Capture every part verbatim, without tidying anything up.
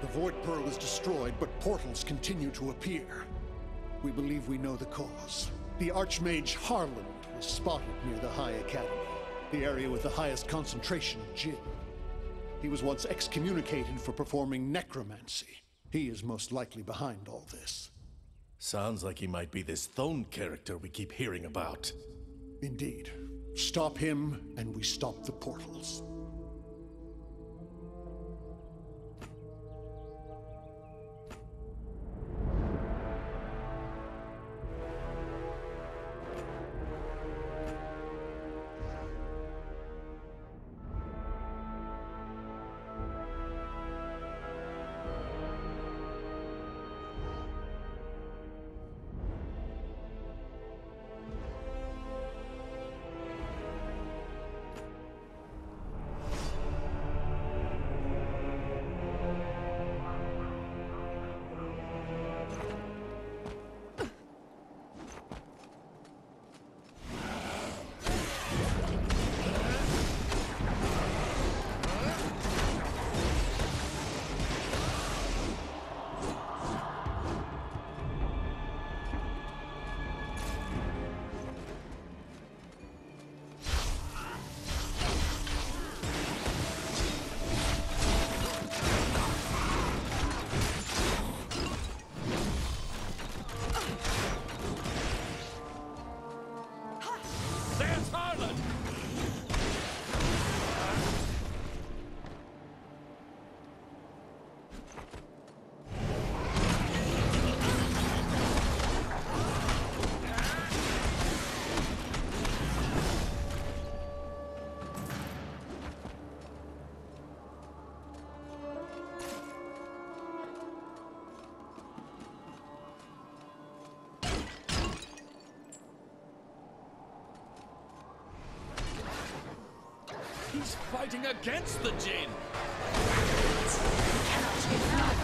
The Void Pearl is destroyed, but portals continue to appear. We believe we know the cause. The Archmage Harland was spotted near the High Academy, the area with the highest concentration of Jinn. He was once excommunicated for performing necromancy. He is most likely behind all this. Sounds like he might be this Thone character we keep hearing about. Indeed. Stop him, and we stop the portals. He's fighting against the Jinn! Cannot give up.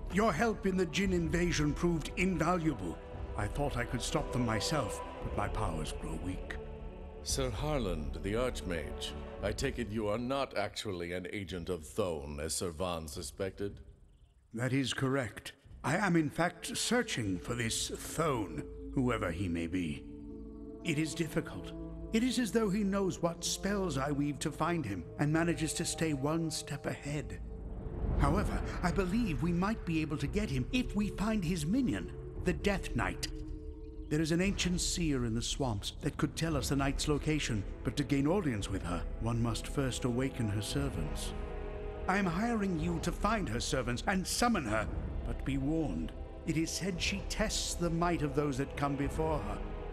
Your help in the Jin invasion proved invaluable. I thought I could stop them myself, but my powers grow weak. Sir Harland, the Archmage. I take it you are not actually an agent of Thone, as Sir Vaughn suspected? That is correct. I am in fact searching for this Thone, whoever he may be. It is difficult. It is as though he knows what spells I weave to find him, and manages to stay one step ahead. However, I believe we might be able to get him if we find his minion, the Death Knight. There is an ancient seer in the swamps that could tell us the knight's location, but to gain audience with her, one must first awaken her servants. I am hiring you to find her servants and summon her, but be warned, it is said she tests the might of those that come before her.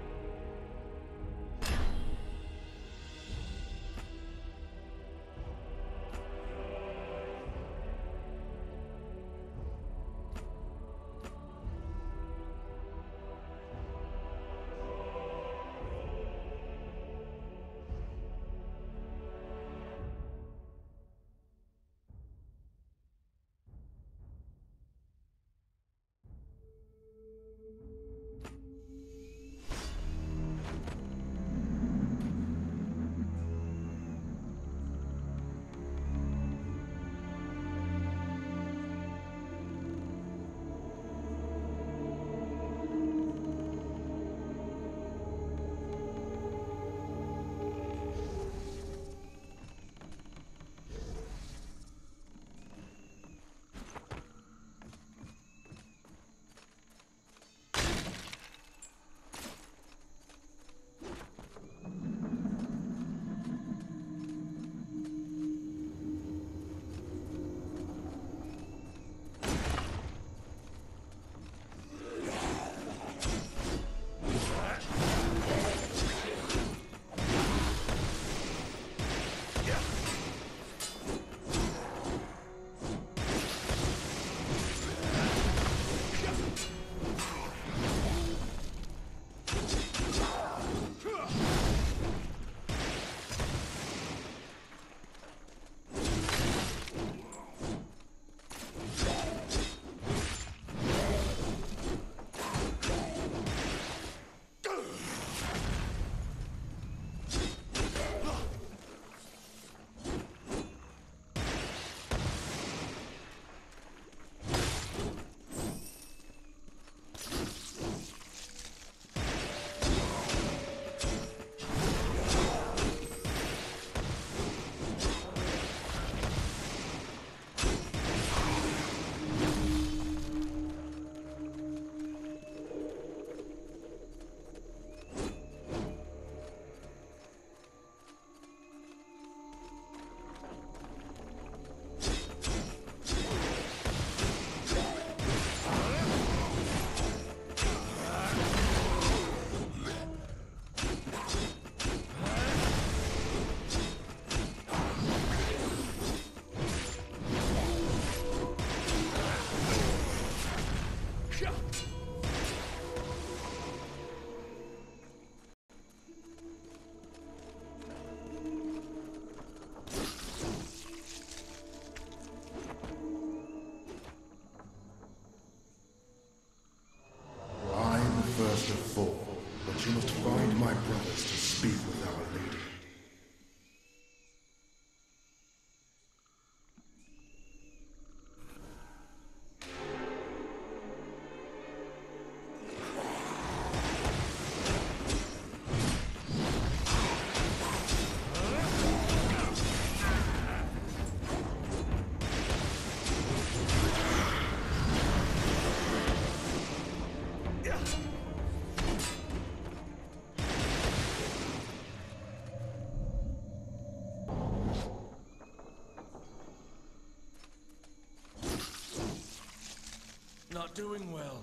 You must find my brothers to speak with Our Lady. Not doing well.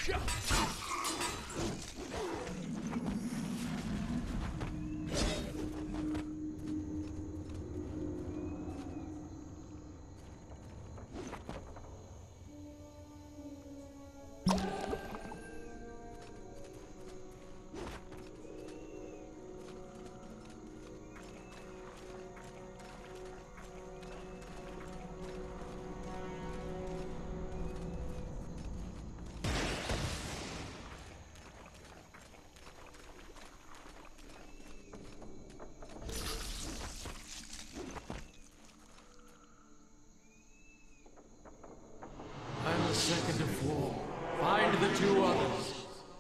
Second of four. Find the two others.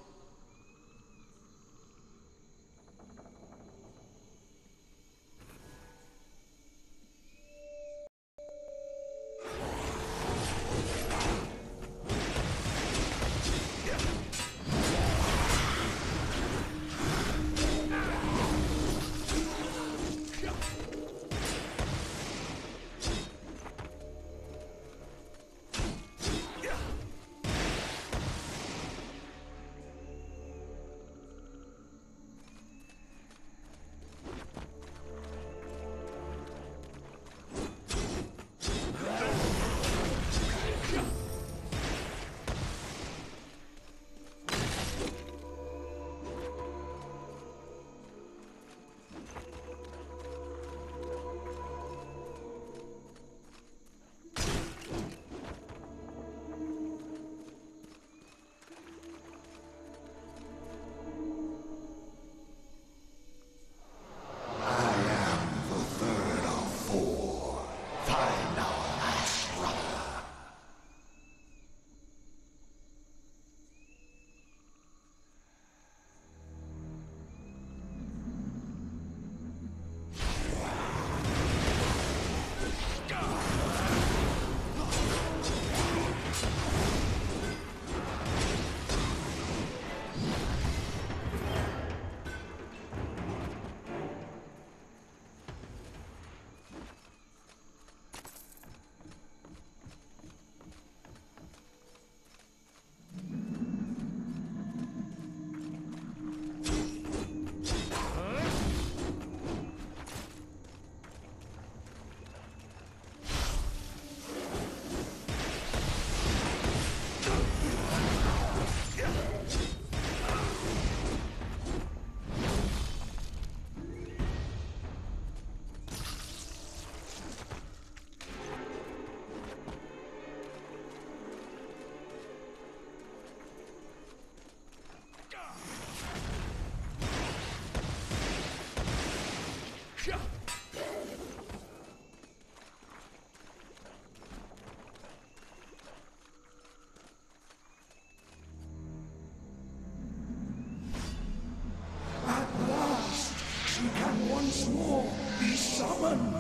once more be summoned.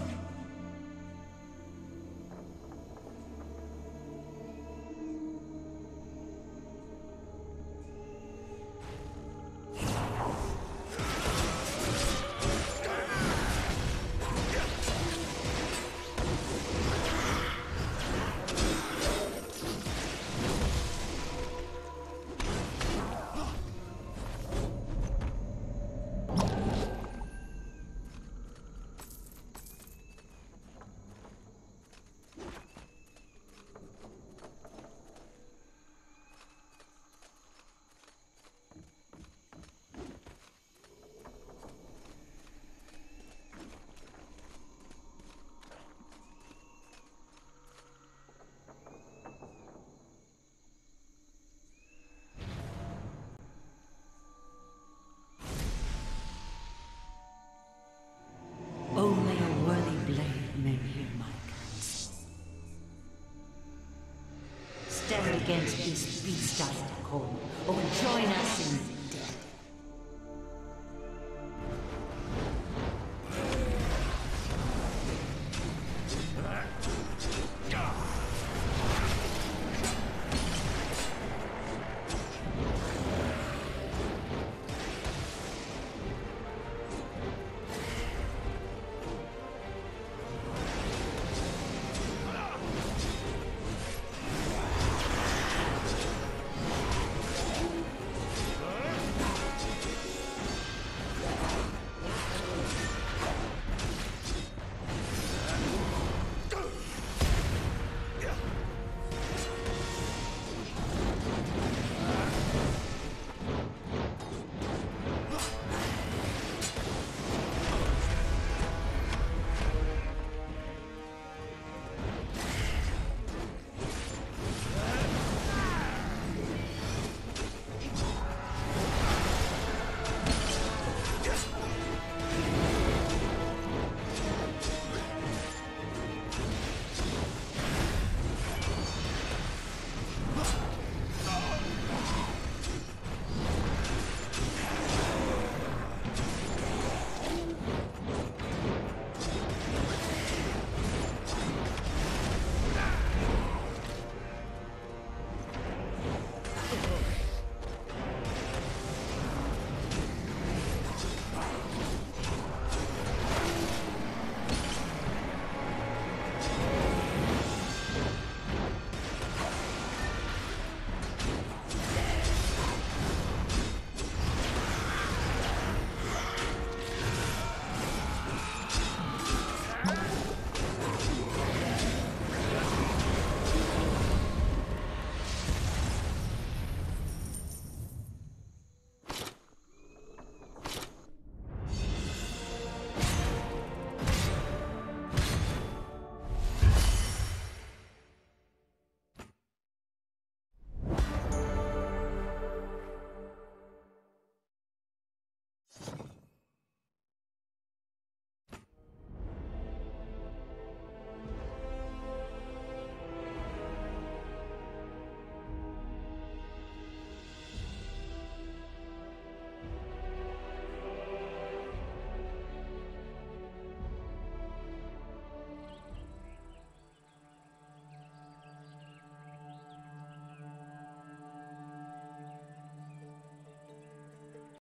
Only a worthy blade may hear my curse. Stand against this beast I have called, or join us in